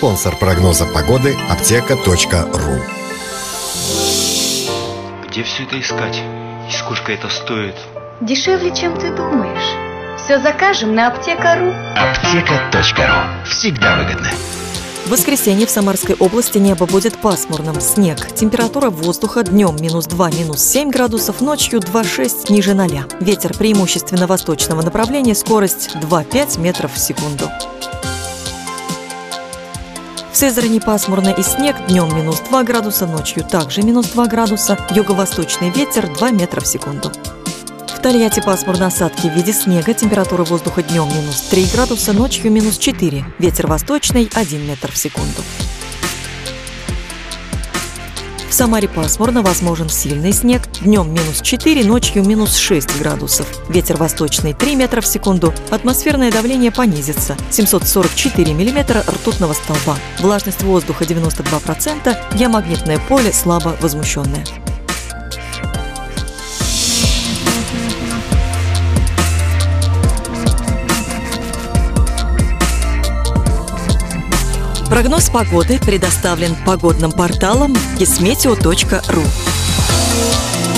Спонсор прогноза погоды – аптека.ру. Где все это искать? И сколько это стоит? Дешевле, чем ты думаешь. Все закажем на аптека.ру. Аптека.ру. Всегда выгодно. В воскресенье в Самарской области небо будет пасмурным. Снег. Температура воздуха днем -2, -7 градусов, ночью 2,6 ниже 0. Ветер преимущественно восточного направления, скорость 2,5 метров в секунду. В Сызрани пасмурно и снег, днем -2 градуса, ночью также -2 градуса, юго-восточный ветер 2 метра в секунду. В Тольятти пасмурно, осадки в виде снега, температура воздуха днем -3 градуса, ночью -4, ветер восточный 1 метр в секунду. В Самаре пасмурно, возможен сильный снег, днем -4, ночью -6 градусов, ветер восточный 3 метра в секунду, атмосферное давление понизится, 744 миллиметра ртутного столба, влажность воздуха 92%, геомагнитное поле слабо возмущенное. Прогноз погоды предоставлен погодным порталом kismeteo.ru.